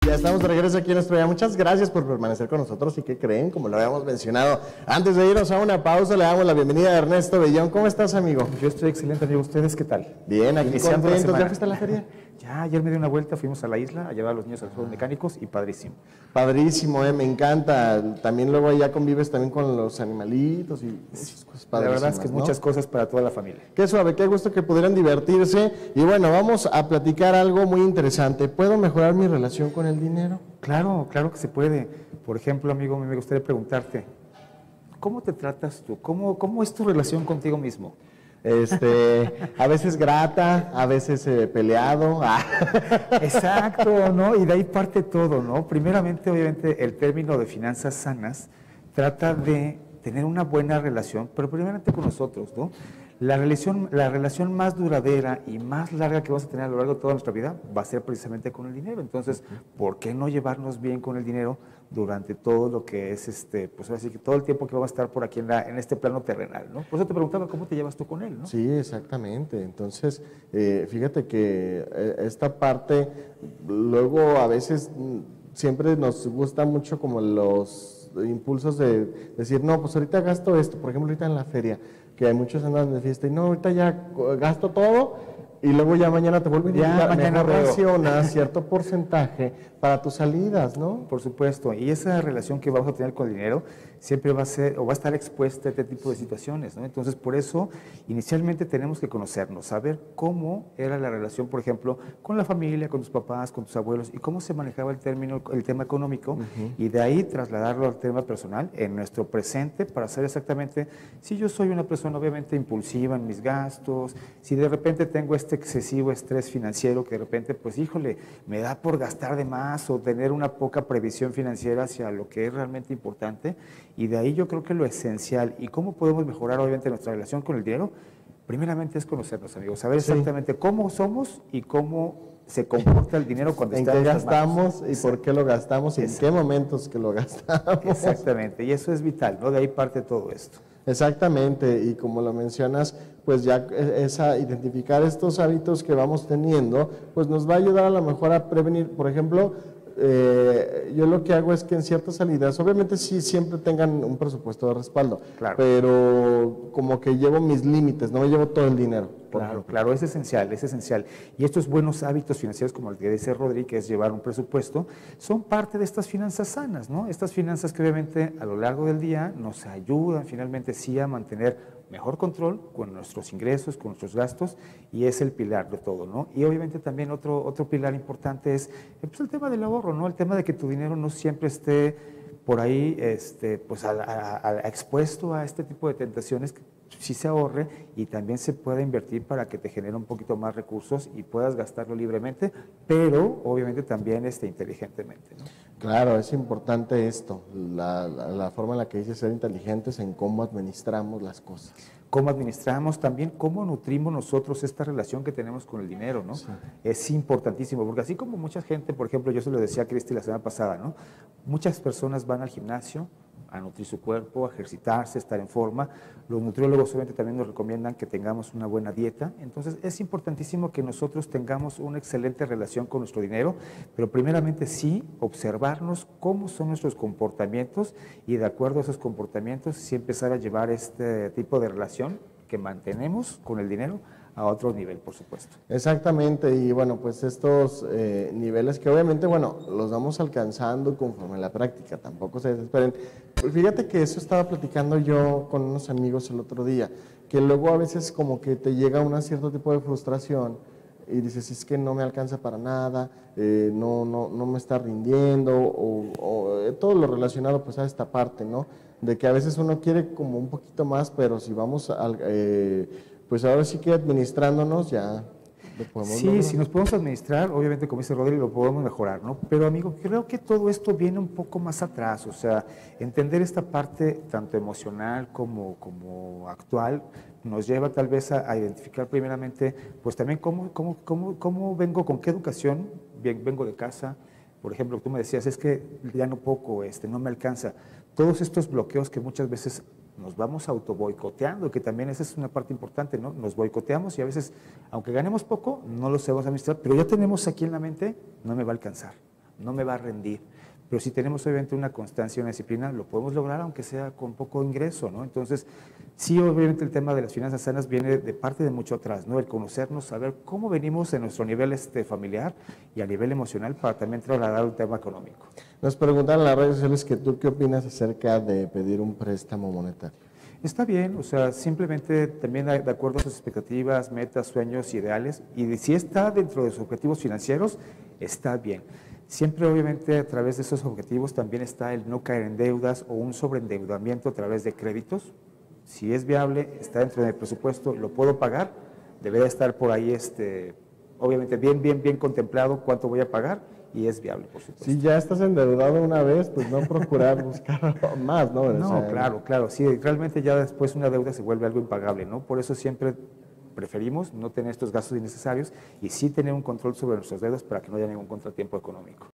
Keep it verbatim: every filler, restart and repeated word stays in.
Ya estamos de regreso aquí en Estrella. Muchas gracias por permanecer con nosotros y ¿qué creen? Como lo habíamos mencionado, antes de irnos a una pausa, le damos la bienvenida a Ernesto Bellón. ¿Cómo estás, amigo? Yo estoy excelente, amigo. ¿Ustedes qué tal? Bien, aquí Iniciando la contentos. semana. ¿Ya fuiste a la feria? Ya, ayer me di una vuelta, fuimos a la isla a llevar a los niños a los juegos mecánicos y padrísimo. Padrísimo, eh, me encanta. También luego ya convives también con los animalitos y muchas cosas La verdad es que ¿no? muchas cosas para toda la familia. Qué suave, qué gusto que pudieran divertirse. Y bueno, vamos a platicar algo muy interesante. ¿Puedo mejorar mi relación con el dinero? Claro, claro que se puede. Por ejemplo, amigo, me gustaría preguntarte, ¿cómo te tratas tú? ¿Cómo, cómo es tu relación contigo mismo? Este, a veces grata, a veces eh, peleado. Exacto, ¿no? Y de ahí parte todo, ¿no? Primeramente, obviamente, el término de finanzas sanas trata de tener una buena relación, pero primeramente con nosotros, ¿no? La relación, la relación más duradera y más larga que vamos a tener a lo largo de toda nuestra vida va a ser precisamente con el dinero. Entonces, ¿por qué no llevarnos bien con el dinero durante todo lo que es, este, pues así que todo el tiempo que vamos a estar por aquí en, la, en este plano terrenal, ¿no? Por eso te preguntaba cómo te llevas tú con él, ¿no? Sí, exactamente. Entonces, eh, fíjate que eh, esta parte, luego a veces mm, siempre nos gusta mucho como los impulsos de decir, no, pues ahorita gasto esto, por ejemplo, ahorita en la feria, que hay muchos andan de fiesta y no, ahorita ya gasto todo y luego ya mañana te vuelven ya, a mañana racionas cierto porcentaje para tus salidas, ¿no? Por supuesto, y esa relación que vamos a tener con el dinero siempre va a ser o va a estar expuesta a este tipo de situaciones, ¿no? Entonces, por eso, inicialmente tenemos que conocernos, saber cómo era la relación, por ejemplo, con la familia, con tus papás, con tus abuelos, y cómo se manejaba el término, el tema económico, uh-huh. y de ahí trasladarlo al tema personal en nuestro presente para saber exactamente si yo soy una persona obviamente impulsiva en mis gastos, si de repente tengo este excesivo estrés financiero que de repente, pues, híjole, me da por gastar de más o tener una poca previsión financiera hacia lo que es realmente importante. Y de ahí yo creo que lo esencial y cómo podemos mejorar obviamente nuestra relación con el dinero, primeramente es conocernos, amigos, saber exactamente sí. cómo somos y cómo se comporta el dinero cuando en está qué gastamos y por qué lo gastamos y en qué momentos que lo gastamos. Exactamente, y eso es vital, ¿no? De ahí parte todo esto. Exactamente, y como lo mencionas, pues ya esa, identificar estos hábitos que vamos teniendo, pues nos va a ayudar a lo mejor a prevenir, por ejemplo, Eh, yo lo que hago es que en ciertas salidas, obviamente sí siempre tengan un presupuesto de respaldo, claro. pero como que llevo mis límites, no me llevo todo el dinero. Claro, claro, es esencial, es esencial. Y estos buenos hábitos financieros, como el que dice Rodri, que es llevar un presupuesto, son parte de estas finanzas sanas, ¿no? Estas finanzas que obviamente a lo largo del día nos ayudan finalmente sí a mantener mejor control con nuestros ingresos, con nuestros gastos, y es el pilar de todo, ¿no? Y obviamente también otro, otro pilar importante es pues, el tema del ahorro, ¿no? El tema de que tu dinero no siempre esté por ahí este, pues, a, a, a, expuesto a este tipo de tentaciones, que sí se ahorre y también se pueda invertir para que te genere un poquito más recursos y puedas gastarlo libremente, pero obviamente también este, inteligentemente, ¿no? Claro, es importante esto, la, la, la forma en la que dice ser inteligentes en cómo administramos las cosas. Cómo administramos, también cómo nutrimos nosotros esta relación que tenemos con el dinero, ¿no? Sí. Es importantísimo, porque así como mucha gente, por ejemplo, yo se lo decía a Cristi la semana pasada, ¿no? Muchas personas van al gimnasio a nutrir su cuerpo, a ejercitarse, a estar en forma. Los nutriólogos obviamente también nos recomiendan que tengamos una buena dieta. Entonces es importantísimo que nosotros tengamos una excelente relación con nuestro dinero, pero primeramente sí observarnos cómo son nuestros comportamientos y de acuerdo a esos comportamientos sí empezar a llevar este tipo de relación que mantenemos con el dinero a otro nivel, por supuesto. Exactamente, y bueno, pues estos eh, niveles que obviamente, bueno, los vamos alcanzando conforme la práctica, tampoco se desesperen. Pues fíjate que eso estaba platicando yo con unos amigos el otro día, que luego a veces como que te llega un cierto tipo de frustración y dices, es que no me alcanza para nada, eh, no, no, no me está rindiendo, o, o eh, todo lo relacionado pues a esta parte, ¿no? De que a veces uno quiere como un poquito más, pero si vamos al... Eh, pues ahora sí que administrándonos ya lo podemos Sí, lograr. Si nos podemos administrar, obviamente como dice Rodri, lo podemos mejorar, ¿no? Pero amigo, creo que todo esto viene un poco más atrás, o sea, entender esta parte tanto emocional como, como actual nos lleva tal vez a, a identificar primeramente, pues también cómo, cómo, cómo, cómo vengo, con qué educación bien, vengo de casa. Por ejemplo, tú me decías, es que ya no poco, este, no me alcanza. Todos estos bloqueos que muchas veces nos vamos auto boicoteando, que también esa es una parte importante, ¿no? Nos boicoteamos y a veces, aunque ganemos poco, no lo sabemos administrar, pero ya tenemos aquí en la mente, no me va a alcanzar. no me va a rendir. Pero si tenemos obviamente una constancia y una disciplina, lo podemos lograr aunque sea con poco ingreso, ¿no? Entonces, sí, obviamente el tema de las finanzas sanas viene de parte de mucho atrás, ¿no? El conocernos, saber cómo venimos en nuestro nivel este, familiar y a nivel emocional para también trasladar un tema económico. Nos preguntan en las redes sociales que tú qué opinas acerca de pedir un préstamo monetario. Está bien, o sea, simplemente también de acuerdo a sus expectativas, metas, sueños, ideales, y si está dentro de sus objetivos financieros, está bien. Siempre, obviamente, a través de esos objetivos también está el no caer en deudas o un sobreendeudamiento a través de créditos. Si es viable, está dentro del presupuesto, lo puedo pagar, debería estar por ahí, este, obviamente, bien, bien, bien contemplado cuánto voy a pagar y es viable, por supuesto. Si ya estás endeudado una vez, pues no procurar buscar más, ¿no? No, o sea, claro, claro. Sí, realmente ya después una deuda se vuelve algo impagable, ¿no? Por eso siempre preferimos no tener estos gastos innecesarios y sí tener un control sobre nuestras deudas para que no haya ningún contratiempo económico.